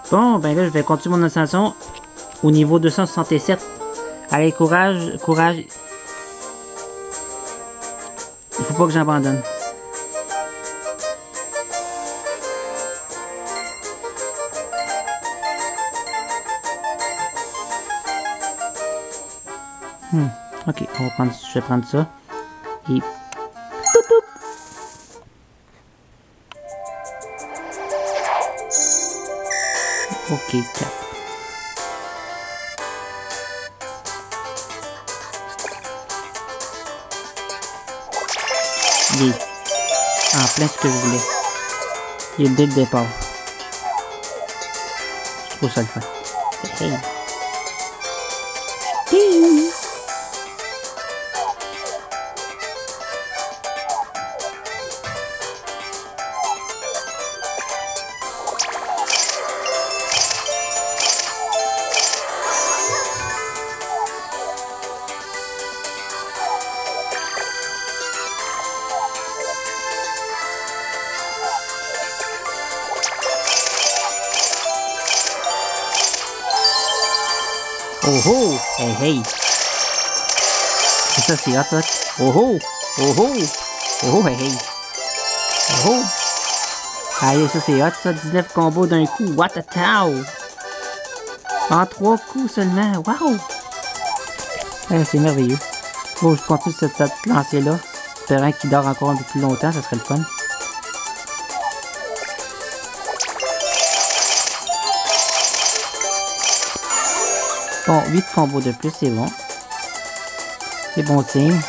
Bon, ben là, je vais continuer mon ascension au niveau 267. Allez, courage, courage. Il faut pas que j'abandonne. Ok, on va prendre, je vais prendre ça. Et... Poup, poup. Ok, 4. Il est en plein ce que je voulais. Il est dès le départ. Je trouve ça le fun. Hey. Hey. Oh oh! Hey hey! C'est ça, c'est hot, hot. Oh oh! Oh oh! Oh oh, hey hey! Oh oh! Allez, ça c'est hot, ça. 19 combos d'un coup. What a cow! En 3 coups seulement. Wow! Hey, c'est merveilleux. Bon, je continue cette lancée-là. Espérant qu'il dort encore un peu plus longtemps, ça serait le fun. Bon, 8 combos de plus, c'est bon. C'est bon signe.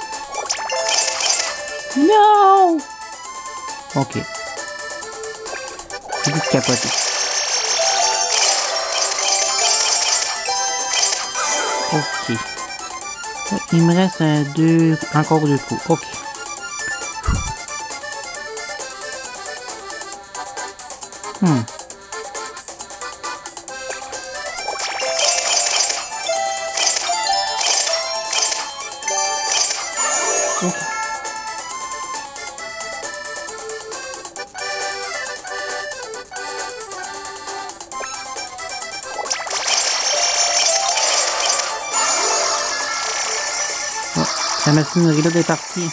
Non! Ok. J'ai vite capoté. Ok. Il me reste encore 2 coups. Ok. Ok. Oh, la machinerie là est partie.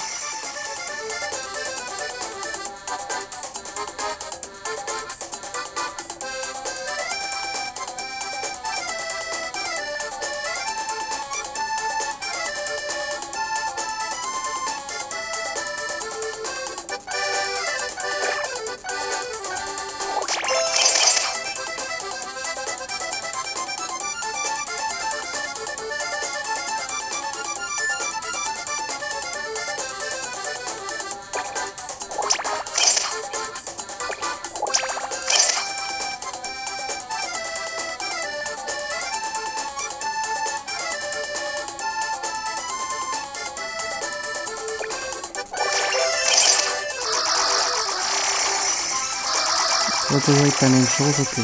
Ça va toujours être la même chose, ok.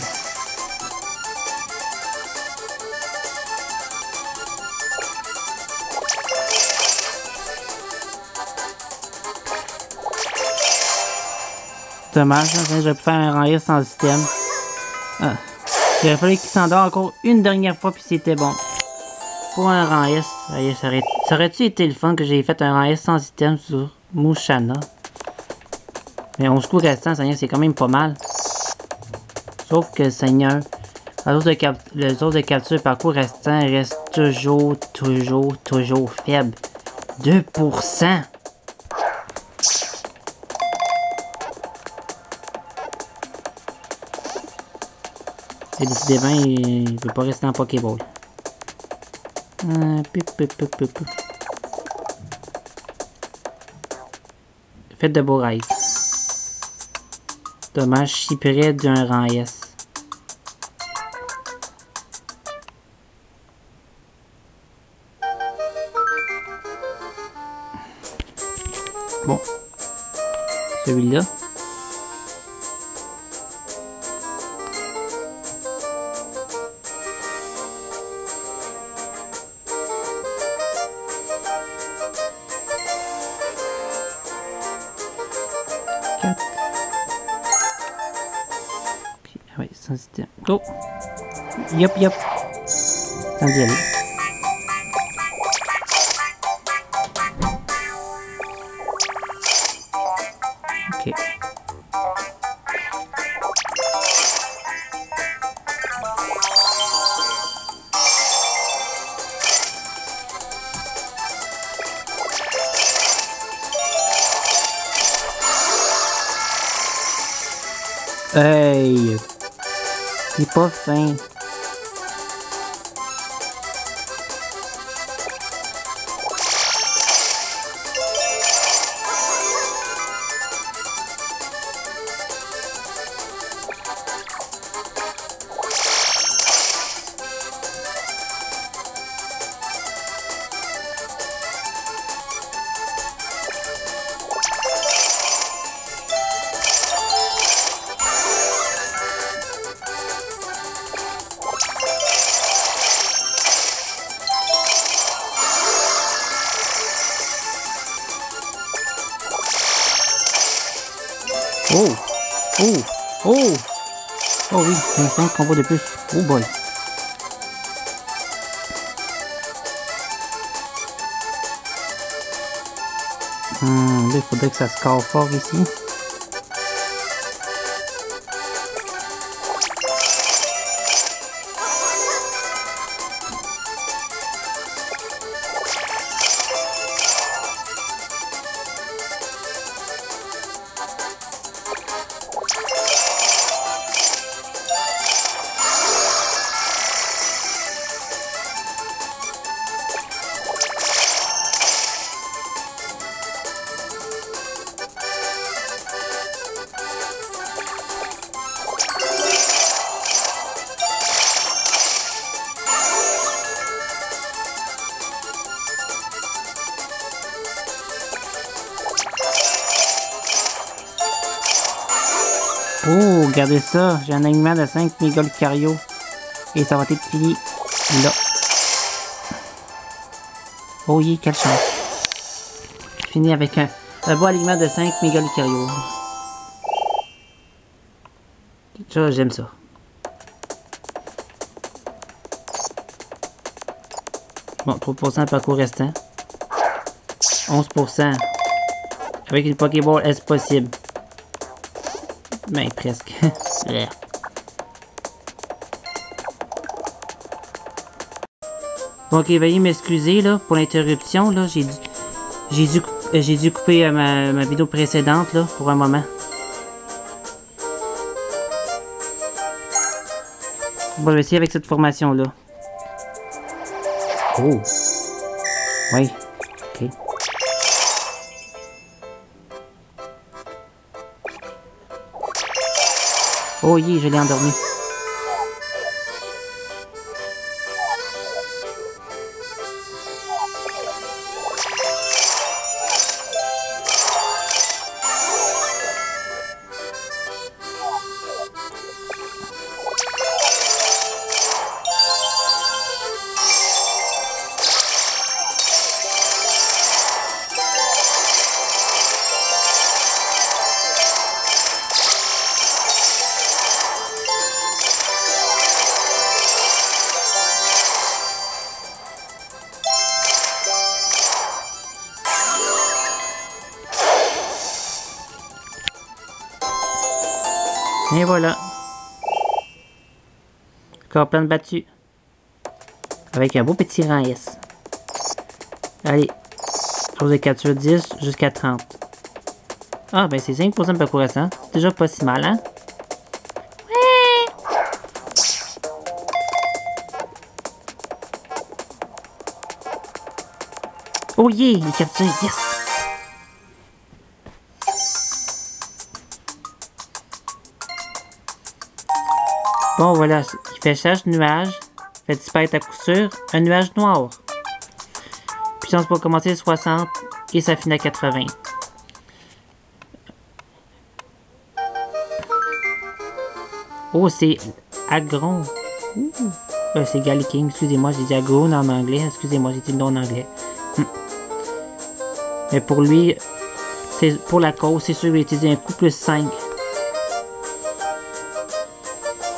Dommage, j'aurais pu faire un rang S sans système. Ah. Il aurait fallu qu'il s'endort encore une dernière fois puis c'était bon. Pour un rang S, ça aurait-tu été le fun que j'ai fait un rang S sans système sur Mouchana? Mais 11 coups restants, Seigneur, c'est quand même pas mal. Sauf que, Seigneur, les autres de capture parcours restants restent toujours faibles. 2%! Et décidément, il ne veut pas rester en Pokéball. Faites de beaux rêves. Dommage, si près d'un rang S. Bon. Celui-là. Oui, sans système. Go! Yop, yop. Temps d'y aller. Ok. Hey! Il est pas fin. Oh! Oh! Oh! Oh oui, 5 combos de plus. Oh boy! Là, il faudrait que ça score fort ici. Oh, regardez ça, j'ai un alignement de 5 méga Lucario. Et ça va être fini là. Oh yeah, quelle chance. Fini avec un beau alignement de 5 méga Lucario. Ça, j'aime ça. Bon, 3% de parcours restant. 11%. Avec une Pokéball, est-ce possible? Ben, presque. Bon, ok, veuillez m'excuser là pour l'interruption. Là, j'ai dû couper ma vidéo précédente là pour un moment. Bon, je vais essayer avec cette formation là. Oh. Oui. Ok. Oh yeah, je l'ai endormi. Et voilà. Encore plein de battus. Avec un beau petit rang S. Allez. Chose de capture 10 jusqu'à 30. Ah, ben c'est 5% de parcours restant. C'est déjà pas si mal, hein? Ouais! Oh yeah! Les captures, yes! Bon, voilà, il fait chasse nuage, fait disparaître à coup sûr un nuage noir. Puissance pour commencer 60 et ça finit à 80. Oh, c'est Agron. C'est Galliking, excusez-moi, j'ai dit Agron en anglais. Excusez-moi, j'ai dit le nom en anglais. Mais pour lui, pour la cause, c'est sûr qu'il va utiliser un coup plus 5.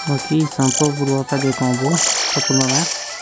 Ok, il semble pas vouloir faire des combos. Pas pour le moment.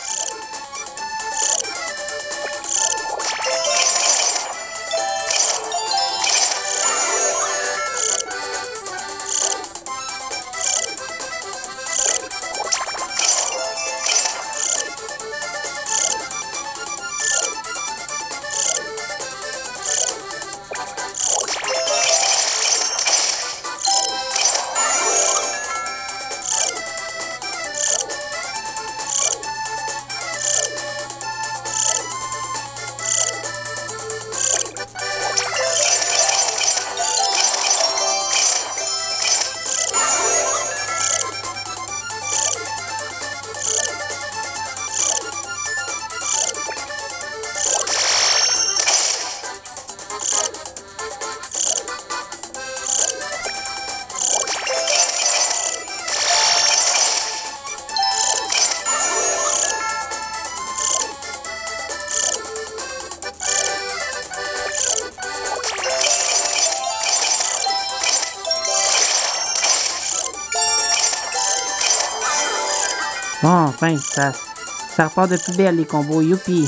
Bon, enfin, ça repart de plus belle les combos, youpi!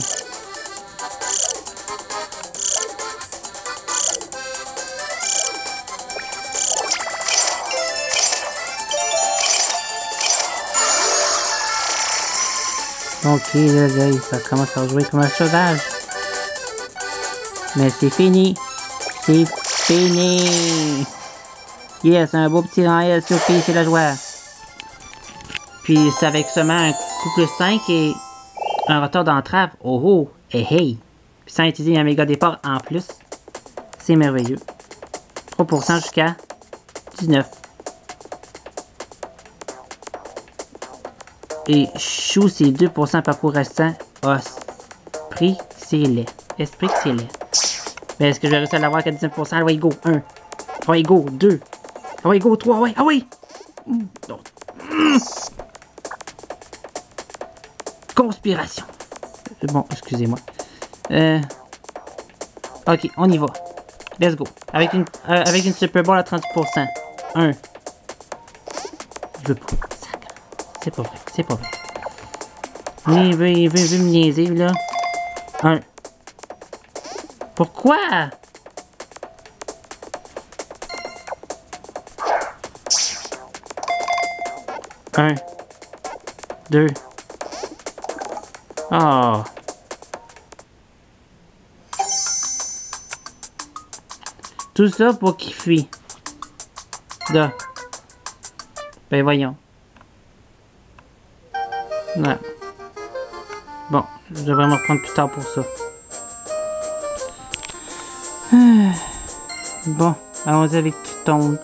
Ok, là, ça commence à jouer comme un sauvage. Mais c'est fini! C'est fini! Yes, un beau petit rang S, youpi, c'est la joie! Puis c'est avec seulement un coup plus 5 et un retard d'entrave. Oh oh! Hey hey! Puis sans utiliser un méga départ en plus. C'est merveilleux. 3% jusqu'à 19. Et chou, c'est 2% par coup restant. Esprit, c'est laid. Esprit, c'est laid. Mais est-ce que je vais réussir à l'avoir qu'à 19%? Ah ouais, go! 1. Ah ouais, go! 2. Ah ouais, go! 3. Ouais, ah ouais! Conspiration. Bon, excusez-moi. Ok, on y va. Let's go. Avec une Super Bowl à 30%. 1. Je veux pas. C'est pas vrai. C'est pas vrai. Il veut me niaiser, là. 1. Pourquoi? Un. 2. Oh. Tout ça pour qu'il fuit. Là. Ben voyons. Ouais. Bon, je devrais me reprendre plus tard pour ça. Bon, allons-y avec Python.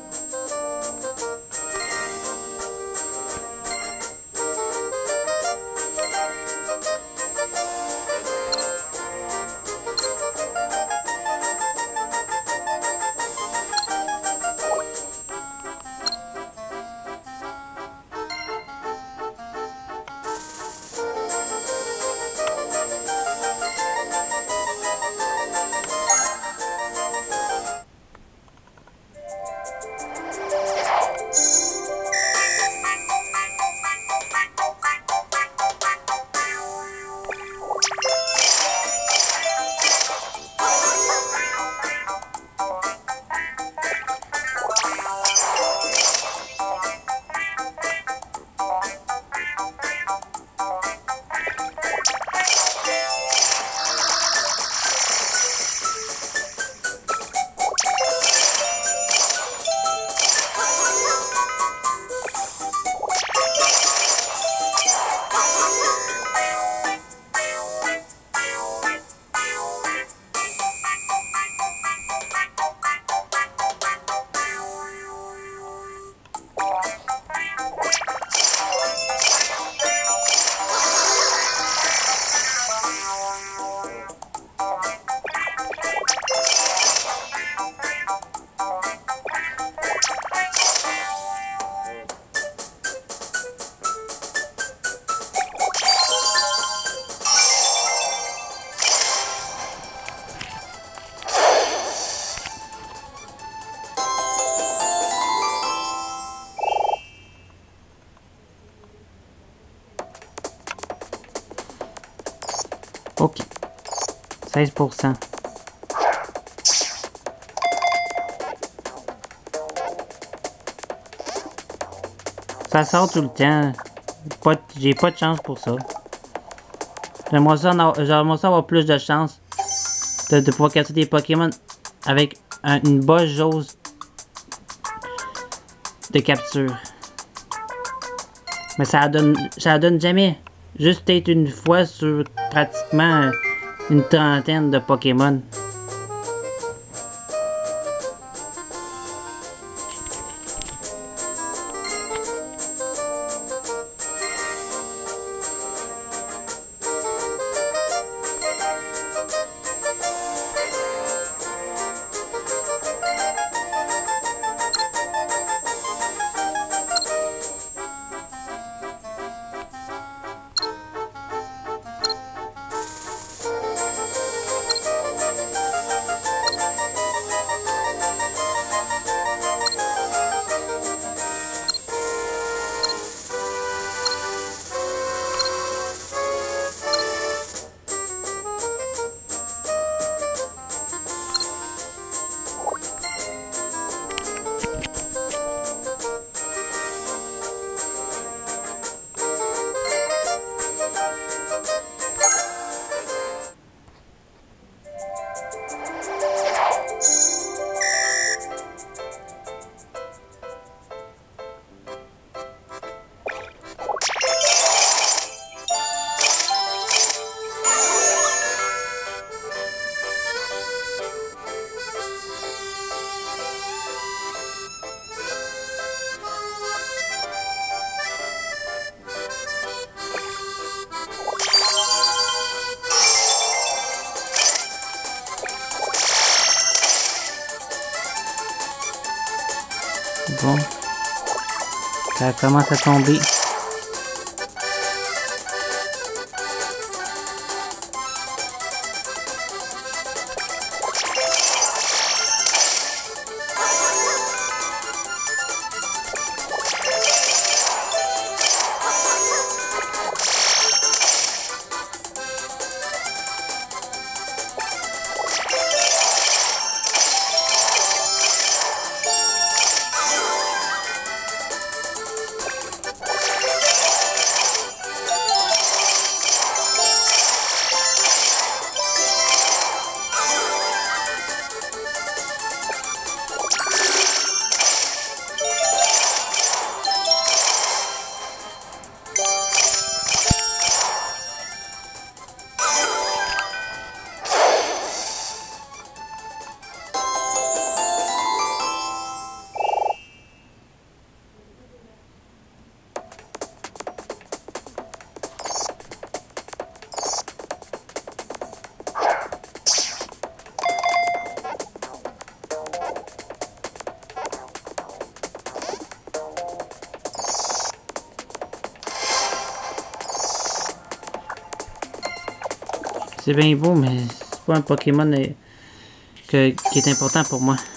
Ok. 16%. Ça sort tout le temps. J'ai pas de chance pour ça. J'aimerais ça avoir plus de chance de pouvoir casser des Pokémon avec une basse jauge de capture. Mais ça donne jamais. Juste peut-être une fois sur pratiquement une trentaine de Pokémon. Bon. Ça commence à tomber. C'est bien beau, mais c'est pas un Pokémon qui est important pour moi.